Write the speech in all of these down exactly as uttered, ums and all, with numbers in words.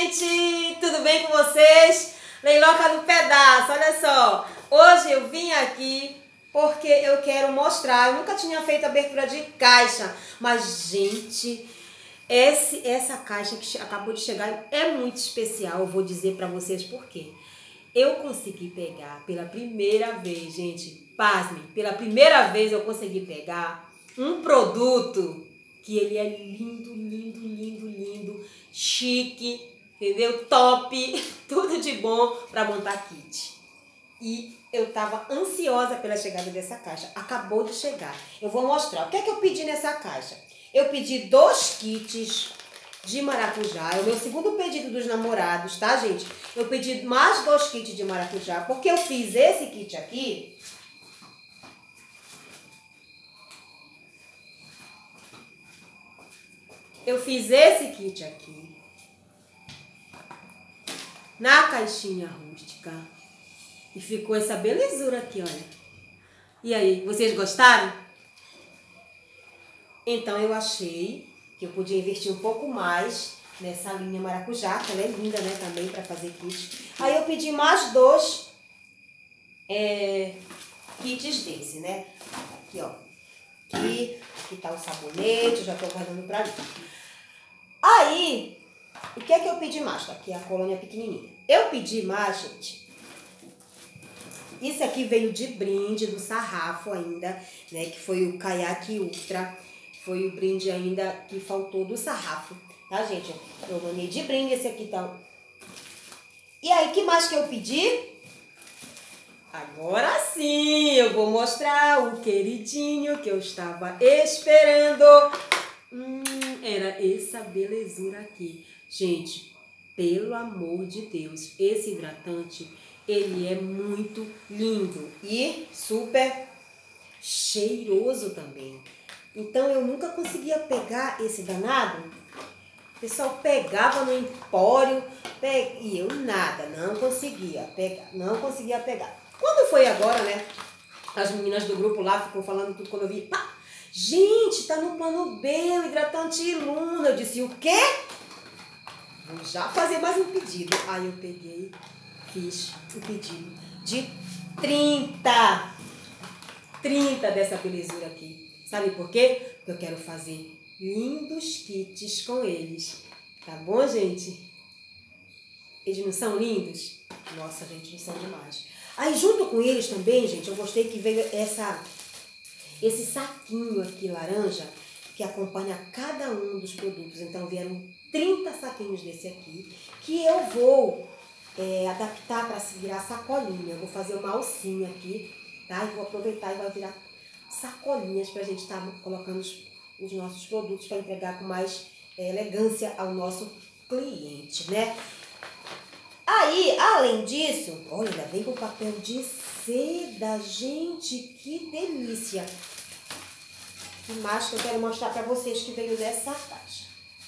gente! Tudo bem com vocês? Leiloca no pedaço, olha só. Hoje eu vim aqui porque eu quero mostrar. Eu nunca tinha feito abertura de caixa, mas, gente, esse, essa caixa que acabou de chegar é muito especial. Eu vou dizer pra vocês por quê. Eu consegui pegar pela primeira vez, gente, pasmem, pela primeira vez eu consegui pegar um produto que ele é lindo, lindo, lindo, lindo, chique, entendeu? Top, tudo de bom para montar kit. E eu tava ansiosa pela chegada dessa caixa. Acabou de chegar. Eu vou mostrar. O que é que eu pedi nessa caixa? Eu pedi dois kits de maracujá. É o meu segundo pedido dos namorados, tá, gente? Eu pedi mais dois kits de maracujá, porque eu fiz esse kit aqui. Eu fiz esse kit aqui na caixinha rústica e ficou essa belezura aqui, olha. E aí, vocês gostaram? Então eu achei que eu podia investir um pouco mais nessa linha maracujá, que ela é linda, né, também para fazer kit. Aí eu pedi mais dois é, kits desse, né? Aqui, ó. Aqui, aqui tá o sabonete, eu já tô guardando pra mim. Aí, o que é que eu pedi mais? Tá aqui a colônia pequenininha. Eu pedi mais, gente. Isso aqui veio de brinde do Sarrafo ainda, né? Que foi o Caiaque Ultra. Foi o brinde ainda que faltou do Sarrafo, tá, gente? Eu ganhei de brinde esse aqui, tá? E aí, que mais que eu pedi? Agora sim, eu vou mostrar o queridinho que eu estava esperando. Hum, era essa belezura aqui. Gente, pelo amor de Deus, esse hidratante, ele é muito lindo e super cheiroso também. Então, eu nunca conseguia pegar esse danado. O pessoal pegava no empório pe... e eu nada, não conseguia pegar, não conseguia pegar. Quando foi agora, né, as meninas do grupo lá ficam falando tudo quando eu vi, pá, gente, tá no plano B, o hidratante Luna. Eu disse, o quê? Vou já fazer mais um pedido. Aí eu peguei, fiz o pedido de trinta, trinta dessa belezura aqui. Sabe por quê? Porque eu quero fazer lindos kits com eles. Tá bom, gente? Eles não são lindos? Nossa, gente, não são demais. Aí, junto com eles também, gente, eu gostei que veio essa, esse saquinho aqui laranja que acompanha cada um dos produtos. Então, vieram trinta saquinhos desse aqui que eu vou é, adaptar para se virar sacolinha. Eu vou fazer uma alcinha aqui, tá? E vou aproveitar e vai virar sacolinhas para a gente estar tá colocando os, os nossos produtos para entregar com mais é, elegância ao nosso cliente, né? Aí, além disso, olha, ainda vem com papel de seda, gente, que delícia! O que mais que eu quero mostrar para vocês que veio dessa caixa?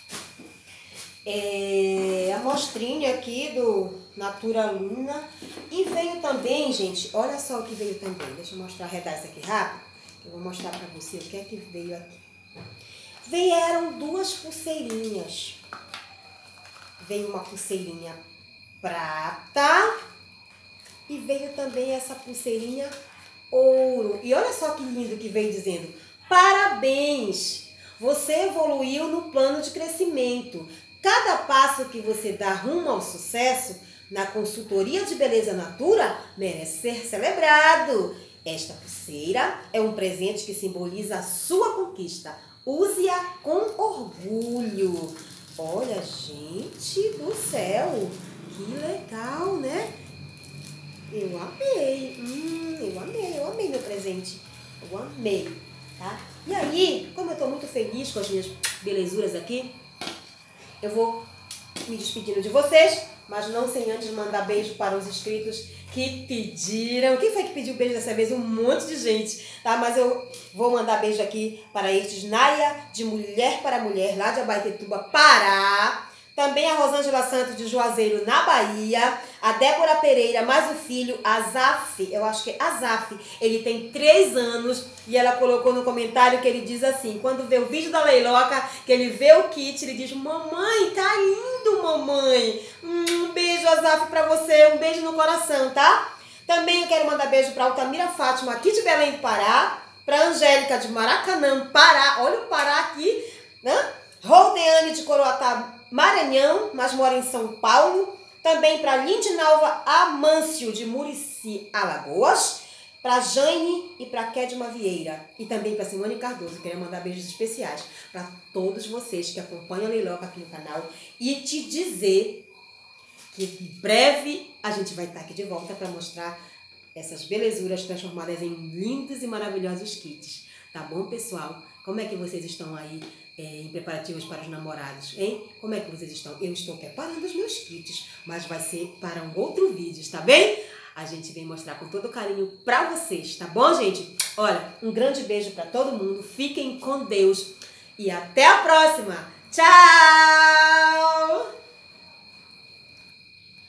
É a amostrinha aqui do Natura Luna. E veio também, gente, olha só o que veio também. Deixa eu mostrar, arredar isso aqui rápido. Eu vou mostrar para você o que é que veio aqui. Vieram duas pulseirinhas. Veio uma pulseirinha prata e veio também essa pulseirinha ouro. E olha só que lindo que veio dizendo: parabéns! Você evoluiu no plano de crescimento. Cada passo que você dá rumo ao sucesso na consultoria de beleza Natura merece ser celebrado. Esta pulseira é um presente que simboliza a sua conquista. Use-a com orgulho. Olha, gente do céu, que legal, né? Eu amei. Hum, eu amei, eu amei meu presente. Eu amei, tá? E aí, como eu tô muito feliz com as minhas belezuras aqui, eu vou me despedindo de vocês, mas não sem antes mandar beijo para os inscritos que pediram. Quem foi que pediu beijo dessa vez? Um monte de gente, tá? Mas eu vou mandar beijo aqui para estes. Naya, de Mulher para Mulher, lá de Abaetetuba, Pará. Também a Rosângela Santos de Juazeiro, na Bahia. A Débora Pereira, mais o filho, Azaf, eu acho que é Azaf, ele tem três anos e ela colocou no comentário que ele diz assim, quando vê o vídeo da Leiloca, que ele vê o kit, ele diz, mamãe, tá lindo, mamãe. Um beijo, Azaf, pra você, um beijo no coração, tá? Também eu quero mandar beijo pra Altamira Fátima, aqui de Belém do Pará, pra Angélica de Maracanã, Pará, olha o Pará aqui, né? Roldeane de Coroatá, Maranhão, mas mora em São Paulo. Também para Lindinalva Amâncio, de Murici, Alagoas. Para Jane e para Kedma Vieira. E também para Simone Cardoso. Queria mandar beijos especiais para todos vocês que acompanham a Leiloca aqui no canal. E te dizer que em breve a gente vai estar aqui de volta para mostrar essas belezuras transformadas em lindos e maravilhosos kits. Tá bom, pessoal? Como é que vocês estão aí? É, em preparativos para os namorados, hein? Como é que vocês estão? Eu estou preparando os meus kits, mas vai ser para um outro vídeo, tá bem? A gente vem mostrar com todo carinho para vocês, tá bom, gente? Olha, um grande beijo para todo mundo, fiquem com Deus e até a próxima! Tchau!